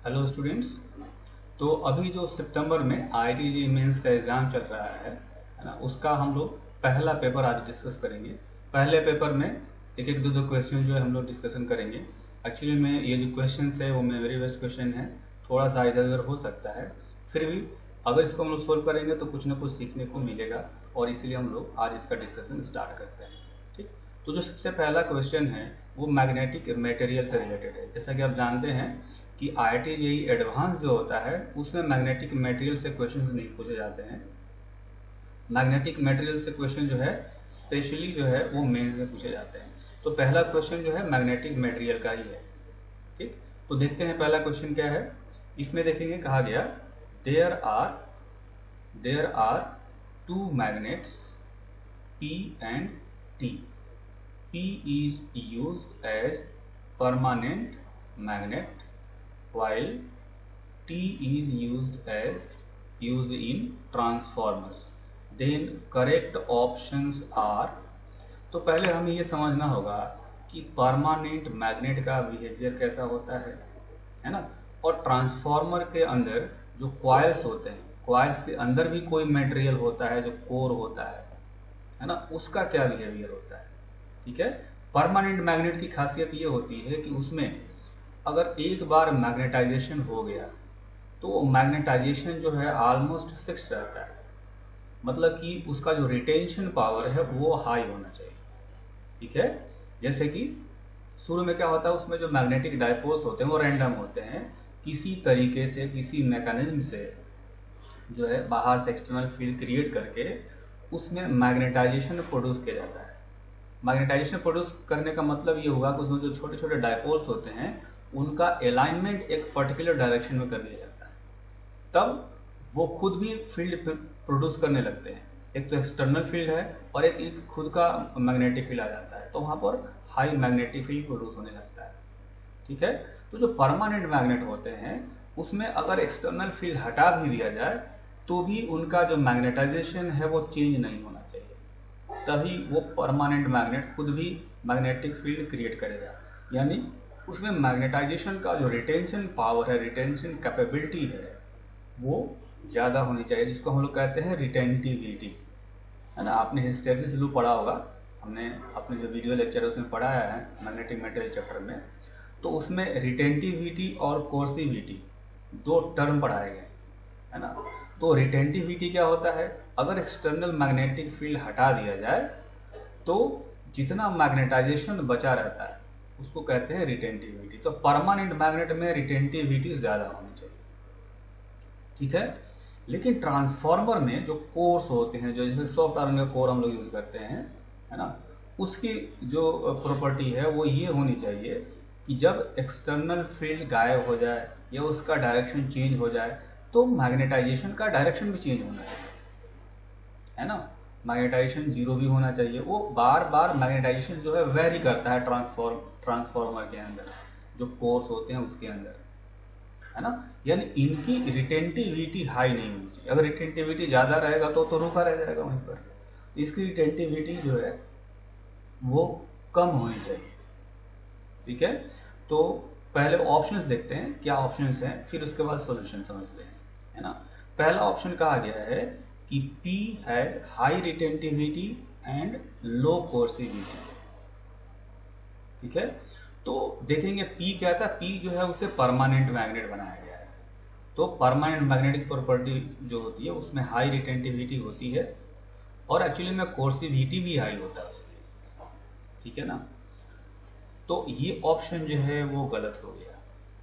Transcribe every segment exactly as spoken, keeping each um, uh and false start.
Hello students. तो अभी जो सितंबर में I I T JEE mains का एग्ज़ाम चल रहा है है ना, उसका हम लोग पहला पेपर आज डिस्कस करेंगे। पहले पेपर में एक एक दो दो क्वेश्चन जो है हम लोग डिस्कशन करेंगे। एक्चुअली में ये जो क्वेश्चन है वो मेमोरी बेस्ड क्वेश्चन है, थोड़ा सा इधर उधर हो सकता है, फिर भी अगर इसको हम लोग सोल्व करेंगे तो कुछ ना कुछ सीखने को मिलेगा, और इसलिए हम लोग आज इसका डिस्कशन स्टार्ट करते हैं। ठीक, तो जो सबसे पहला क्वेश्चन है वो मैग्नेटिक मटेरियल से रिलेटेड है। जैसा कि आप जानते हैं कि आई I T J E advance जो होता है उसमें मैग्नेटिक मटेरियल से क्वेश्चंस नहीं पूछे जाते हैं। मैग्नेटिक मटेरियल से क्वेश्चन जो है स्पेशली जो है वो मेंस में पूछे जाते हैं। तो पहला क्वेश्चन जो है मैग्नेटिक मटेरियल का ही है। ठीक, तो देखते हैं पहला क्वेश्चन क्या है। इसमें देखेंगे, कहा गया there are there are two magnets P and T. P is used as permanent magnet while T is used as used in transformers. Then correct options are, तो पहले हमें ये समझना होगा कि परमानेंट मैग्नेट का बिहेवियर कैसा होता है है ना, और ट्रांसफार्मर के अंदर जो कॉइल्स होते हैं, कॉइल्स के अंदर भी कोई मटेरियल होता है जो कोर होता है है ना, उसका क्या बिहेवियर होता है। ठीक है, परमानेंट मैग्नेट की खासियत ये होती है कि उसमें अगर एक बार मैग्नेटाइजेशन हो गया तो मैग्नेटाइजेशन जो है ऑलमोस्ट फिक्स्ड रहता है, मतलब कि उसका जो रिटेंशन पावर है वो हाई होना चाहिए। ठीक है, जैसे कि शुरू में क्या होता है, उसमें जो मैग्नेटिक डायपोल्स होते हैं वो रैंडम होते हैं, किसी तरीके से किसी मैकेनिज्म से जो है बाहर से एक्सटर्नल फील्ड क्रिएट करके उसमें मैग्नेटाइजेशन प्रोड्यूस किया जाता है। मैग्नेटाइजेशन प्रोड्यूस करने का मतलब ये हुआ कि उसमें जो छोटे छोटे डायपोल्स होते हैं उनका अलाइनमेंट एक पर्टिकुलर डायरेक्शन में कर दिया जाता है, तब वो खुद भी फील्ड प्रोड्यूस करने लगते हैं। एक तो एक्सटर्नल फील्ड है और एक, एक खुद का मैग्नेटिक फील्ड आ जाता है, तो वहां पर हाई मैग्नेटिक फील्ड प्रोड्यूस होने लगता है। ठीक है, तो जो परमानेंट मैग्नेट होते हैं उसमें अगर एक्सटर्नल फील्ड हटा भी दिया जाए तो भी उनका जो मैग्नेटाइजेशन है वो चेंज नहीं होना चाहिए, तभी वो परमानेंट मैग्नेट खुद भी मैग्नेटिक फील्ड क्रिएट करेगा। यानी उसमें मैग्नेटाइजेशन का जो रिटेंशन पावर है, रिटेंशन कैपेबिलिटी है, वो ज़्यादा होनी चाहिए, जिसको हम लोग कहते हैं रिटेंटिविटी, है ना। आपने हिस्टेरिसिस लू पढ़ा होगा, हमने अपने जो वीडियो लेक्चर है उसमें पढ़ाया है मैग्नेटिक मटेरियल चैप्टर में, तो उसमें रिटेंटिविटी और कोर्सिविटी दो टर्म पढ़ाए गए, है ना। तो रिटेंटिविटी क्या होता है, अगर एक्सटर्नल मैग्नेटिक फील्ड हटा दिया जाए तो जितना मैग्नेटाइजेशन बचा रहता है उसको कहते हैं रिटेंटिविटी। तो परमानेंट मैग्नेट में रिटेंटिविटी ज्यादा होनी चाहिए। ठीक है, लेकिन ट्रांसफार्मर में जो कोर्स होते हैं, जो जैसे सॉफ्ट आयरन का कोर हम लोग यूज करते हैं, है ना, उसकी जो प्रॉपर्टी है वो ये होनी चाहिए कि जब एक्सटर्नल फील्ड गायब हो जाए या उसका डायरेक्शन चेंज हो जाए तो मैग्नेटाइजेशन का डायरेक्शन भी चेंज होना चाहिए, है ना। मैग्नेटाइजेशन जीरो भी होना चाहिए। वो बार बार मैग्नेटाइजेशन जो है वेरी करता है ट्रांसफॉर्म ट्रांसफॉर्मर के अंदर, जो कोर्स होते हैं उसके अंदर, है ना। यानी इनकी रिटेंटिविटी हाई नहीं होनी चाहिए। अगर रिटेंटिविटी ज्यादा रहेगा तो तो रुका रह जाएगा वहीं पर। इसकी रिटेंटिविटी जो है वो कम होनी चाहिए। ठीक है, तो पहले ऑप्शंस देखते हैं क्या ऑप्शंस हैं, फिर उसके बाद सॉल्यूशन समझते हैं, है ना। पहला ऑप्शन कहा गया है कि P has high retentivity and low coercivity. ठीक है, तो देखेंगे P क्या था, P जो है उसे परमानेंट मैग्नेट बनाया गया है। तो परमानेंट मैग्नेटिक प्रॉपर्टी जो होती है उसमें हाई रिटेंटिविटी होती है और एक्चुअली में कोर्सिविटी भी हाई होता है उसमें। ठीक है ना, तो ये ऑप्शन जो है वो गलत हो गया।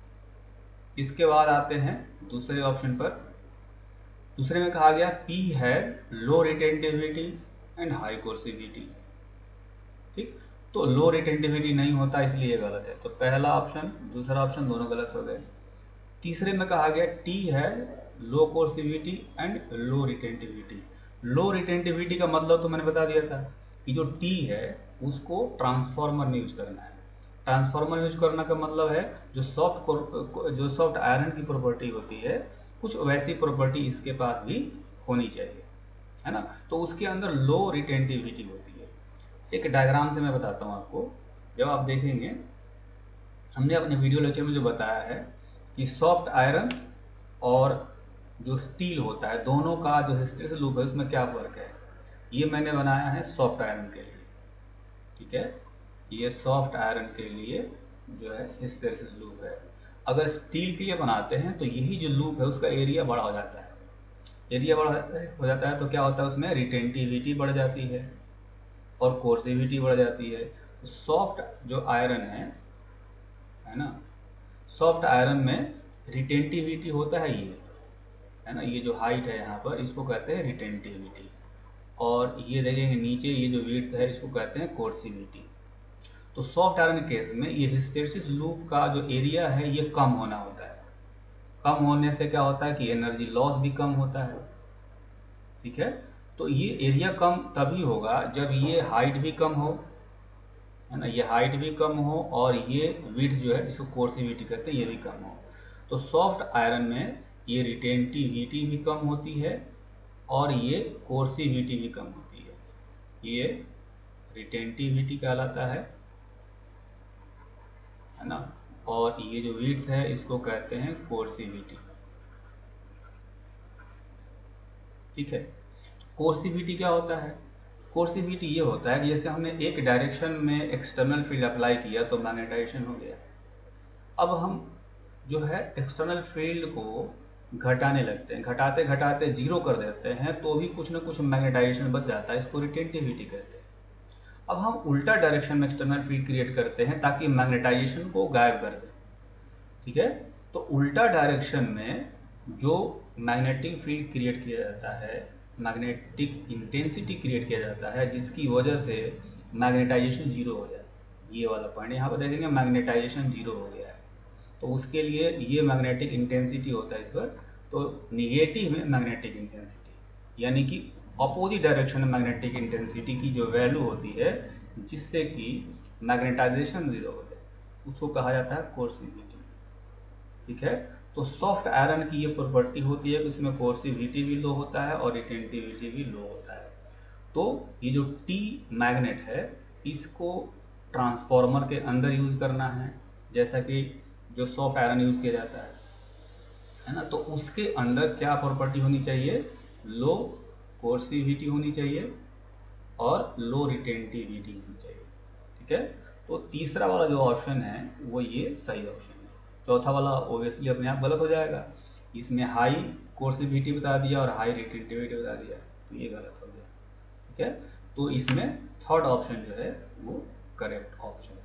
इसके बाद आते हैं दूसरे ऑप्शन पर। दूसरे में कहा गया P है low retentivity and high coercivity. ठीक, तो लो रिटेंटिविटी नहीं होता इसलिए ये गलत है। तो पहला ऑप्शन दूसरा ऑप्शन दोनों गलत हो गए। तीसरे में कहा गया T है low coercivity and low retentivity. Low retentivity का मतलब तो मैंने बता दिया था कि जो T है उसको ट्रांसफार्मर में यूज करना है। ट्रांसफार्मर यूज करना का मतलब है जो सॉफ्ट जो सॉफ्ट आयरन की प्रॉपर्टी होती है कुछ वैसी प्रॉपर्टी इसके पास भी होनी चाहिए, है ना। तो उसके अंदर लो रिटेंटिविटी होती है। एक डायग्राम से मैं बताता हूँ आपको, जब आप देखेंगे हमने अपने वीडियो लेक्चर में जो बताया है कि सॉफ्ट आयरन और जो स्टील होता है दोनों का जो हिस्टैरिसीस लूप है उसमें क्या फर्क है। ये मैंने बनाया है सॉफ्ट आयरन के लिए, ठीक है, ये सॉफ्ट आयरन के लिए जो है हिस्टैरिसीस लूप है। अगर स्टील के लिए बनाते हैं तो यही जो लूप है उसका एरिया बड़ा हो जाता है, एरिया बड़ा हो जाता है तो क्या होता है उसमें रिटेंटिविटी बढ़ जाती है और कोर्सिविटी बढ़ जाती है। तो सॉफ्ट जो आयरन है है ना, सॉफ्ट आयरन में रिटेंटिविटी होता है ये, है ना, ये जो हाइट है यहाँ पर इसको कहते हैं रिटेंटिविटी, और ये देखेंगे नीचे ये जो विड्थ है इसको कहते हैं कोर्सिविटी। तो सॉफ्ट आयरन केस में ये हिस्टैरिसीस लूप का जो एरिया है ये कम होना होता है। कम होने से क्या होता है कि एनर्जी लॉस भी कम होता है, ठीक है। तो ये एरिया कम तभी होगा जब ये हाइट भी कम हो, है ना, ये हाइट भी कम हो और ये विड्थ जो है जिसको कोर्सिविटी कहते हैं ये भी कम हो। तो सॉफ्ट आयरन में ये रिटेंटिविटी भी कम होती है और ये कोर्सिविटी भी कम होती है। ये रिटेंटिविटी कहलाता है है ना, और ये जो विड्थ है इसको कहते हैं कोर्सिविटी, ठीक है। कोर्सिविटी क्या होता है? कोर्सिविटी ये होता है कि जैसे हमने एक डायरेक्शन में एक्सटर्नल फील्ड अप्लाई किया तो मैग्नेटाइजेशन हो गया। अब हम जो है एक्सटर्नल फील्ड को घटाने लगते हैं, घटाते घटाते जीरो कर देते हैं तो भी कुछ ना कुछ मैग्नेटाइजेशन बच जाता है, इसको रिटेंटिविटी कहते हैं। अब हम उल्टा डायरेक्शन में एक्सटर्नल फील्ड क्रिएट करते हैं ताकि मैग्नेटाइजेशन को गायब कर दें, ठीक है। तो उल्टा डायरेक्शन में जो मैग्नेटिक फील्ड क्रिएट किया जाता है, मैग्नेटिक इंटेंसिटी क्रिएट किया जाता है जिसकी वजह से मैग्नेटाइजेशन जीरो हो जाए। ये वाला पॉइंट यहाँ पर देखेंगे मैग्नेटाइजेशन जीरो हो गया है, तो उसके लिए ये मैग्नेटिक इंटेंसिटी होता है इस पर। तो निगेटिव में मैग्नेटिक इंटेंसिटी यानी कि अपोजिट डायरेक्शन में मैग्नेटिक इंटेंसिटी की जो वैल्यू होती है जिससे कि मैग्नेटाइजेशन जीरो हो जाए उसको कहा जाता है कोर्सिविटी, ठीक है। तो सॉफ्ट आयरन की ये प्रॉपर्टी होती है कि उसमें कोर्सिविटी भी लो होता है और रिटेंटिविटी भी लो होता है। तो ये जो टी मैग्नेट है इसको ट्रांसफॉर्मर के अंदर यूज करना है, जैसा कि जो सॉफ्ट आयरन यूज किया जाता है है ना। तो उसके अंदर क्या प्रॉपर्टी होनी चाहिए? लो कोर्सिविटी होनी चाहिए और लो रिटेंटिविटी होनी चाहिए, ठीक है। तो तीसरा वाला जो ऑप्शन है वो ये सही ऑप्शन है। चौथा वाला ओबियसली अपने आप गलत हो जाएगा, इसमें हाई कोर्सिविटी बता दिया और हाई रिटेंटिविटी बता दिया तो ये गलत हो गया, ठीक है। तो इसमें थर्ड ऑप्शन जो है वो करेक्ट ऑप्शन है।